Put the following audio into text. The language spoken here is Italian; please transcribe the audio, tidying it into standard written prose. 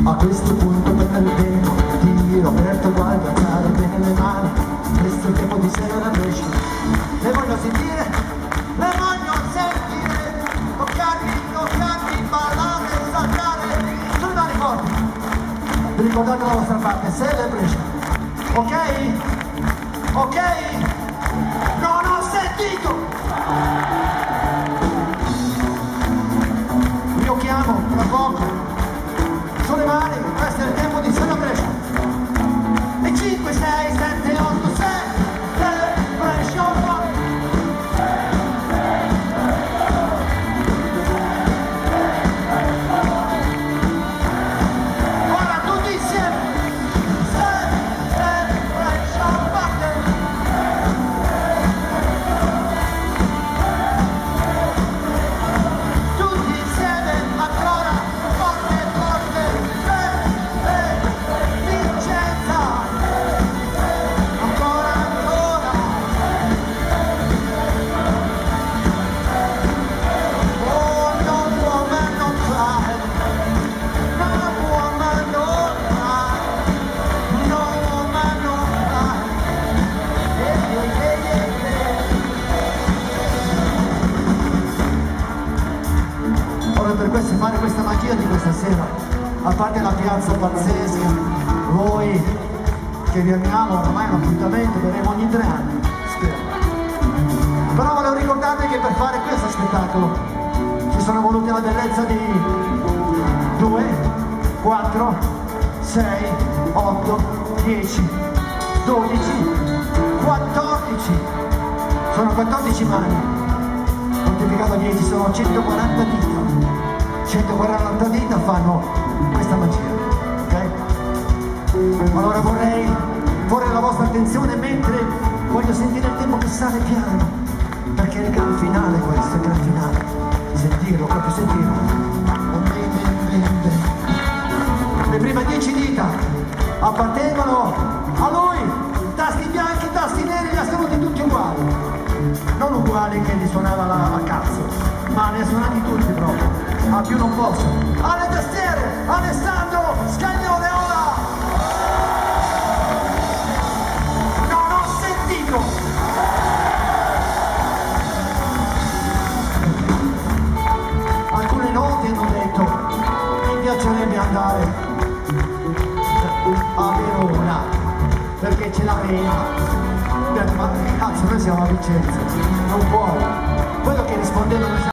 A questo punto per il tempo di Roberto guarda alzare bene le mani. Questo è il tempo di Sera Brescia. Le voglio sentire, toccarmi, ballare, saltare, sulle mani forti. Vi ricordate la vostra parte, Sera Brescia. Ok? Ok? Non ho sentito! Io chiamo tra poco. Sulle mani, questo è il tempo di Sera Brescia. E 5, 6, 7, 8, 6, Brescia. Ora tutti insieme. Brescia, batte. Tutti insieme, ancora, forte, forte. Vincenza. Ancora, ancora. Oh, no woman, no cry. No woman, no cry. No woman, no cry. Ora per questo fare questa magia di questa sera, a parte la piazza pazzesca, voi che vi amiamo, ormai è un appuntamento, verremo ogni 3 anni, spero. Però volevo ricordarvi che per fare questo spettacolo ci sono voluti la bellezza di 2, 4, 6, 8, 10, 12, 14. Sono 14 mani. Moltiplicato 10 sono 140 dita. 140 dita fanno questa magia, ok? Allora vorrei porre la vostra attenzione mentre voglio sentire il tempo che sale piano, perché è il gran finale questo, il gran finale. Sentirlo, proprio sentirlo. Le prime 10 dita appartengono a lui, tasti bianchi, tasti neri, li ha suonati tutti uguali. Non uguali che li suonava a cazzo, ma li ha suonati tutti proprio. A più non posso. Alle tastiere, Alessandro Scaglione ora! Non ho sentito! Alcune note hanno detto, mi piacerebbe andare a Verona, perché c'è la pena. Ma cazzo, noi siamo a Vicenza, non può. Quello che rispondeva